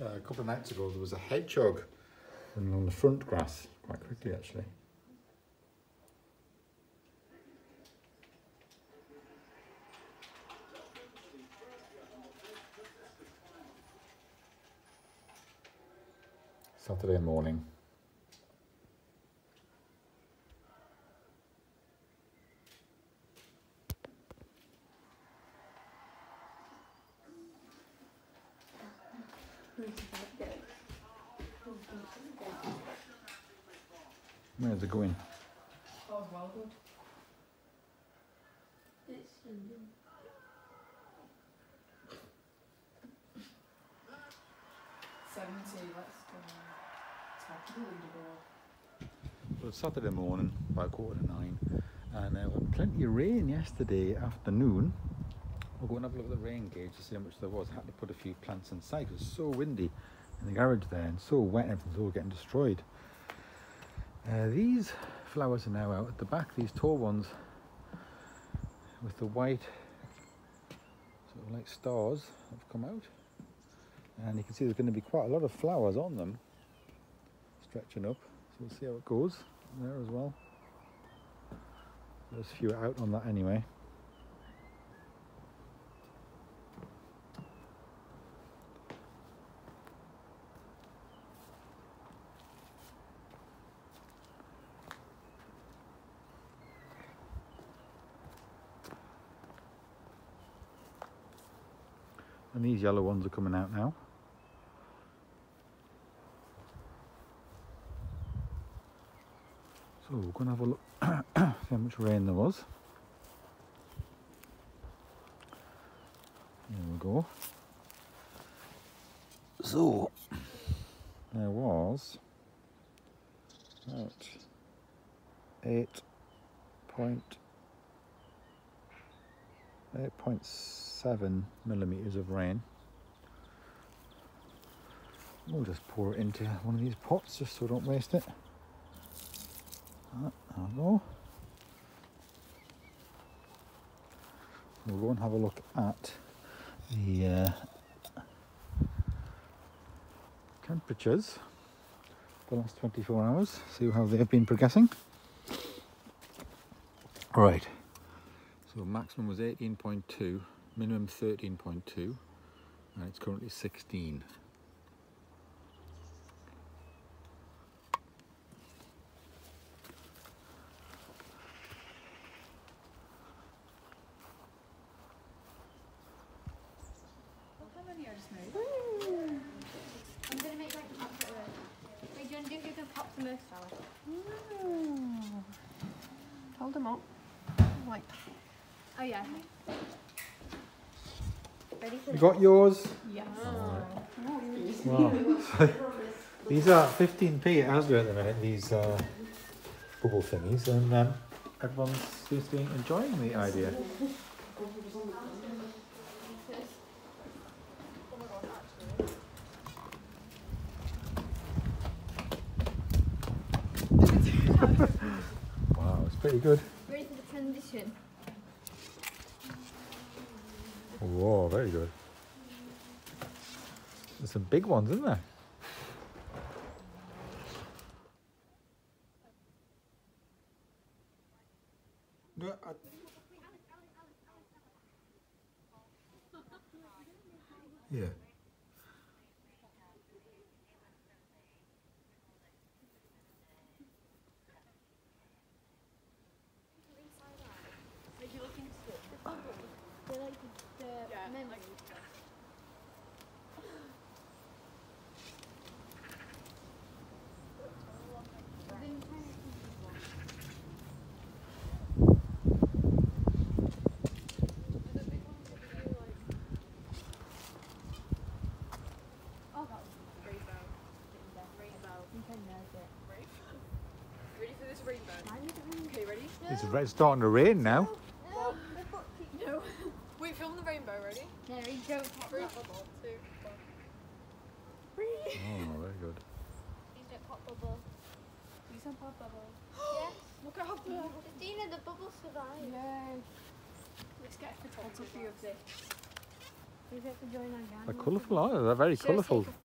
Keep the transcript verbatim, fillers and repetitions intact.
uh, a couple of nights ago there was a hedgehog running on the front grass quite quickly actually. Saturday morning. Where's it going? Oh, well good. It's seventy, let's go. Top of the leaderboard. So it's Saturday morning, about quarter to nine, and uh, we had plenty of rain yesterday afternoon. We'll go and have a look at the rain gauge to see how much there was. I had to put a few plants inside. It was so windy in the garage there and so wet and everything's all getting destroyed. Uh, these flowers are now out at the back, these tall ones with the white sort of like stars have come out, and you can see there's going to be quite a lot of flowers on them stretching up, so we'll see how it goes there as well. There's a few out on that anyway. And these yellow ones are coming out now. So we're going to have a look, see how much rain there was. There we go. So, there was about eight point eight point seven millimeters of rain. We'll just pour it into one of these pots just so we don't waste it. There we go. We'll go and have a look at the uh, temperatures for the last twenty-four hours, see how they've been progressing. Right, so maximum was eighteen point two, minimum thirteen point two, and it's currently sixteen. I'm going to make like a pop for it. Wait, do you want to do you can pop the most salad? Mm. Hold them up. Like. Oh yeah. Ready for You got yours? Yes. Wow. These are fifteen p at Asda at the minute, these uh, bubble thingies, and um, everyone seems to be enjoying the idea. Wow, it's pretty good. Ready for the transition? Whoa, very good. There's some big ones, isn't there? No, I... Yeah. If you look into it, the bubbles, they're like the, the Yeah, memories. like- Ready for this rainbow? Okay, ready? It's re- starting to rain now. No. No. Wait, film the rainbow, ready? Mary, don't pop Three, that bubble. two, one. Oh, very good. Please don't pop bubble. You said pop bubble. Yes. Look at how beautiful. Christina, the bubble survived. Yay. Let's get a photography of this. Is it for join on They're colourful, aren't they? They're very Show us colourful. take a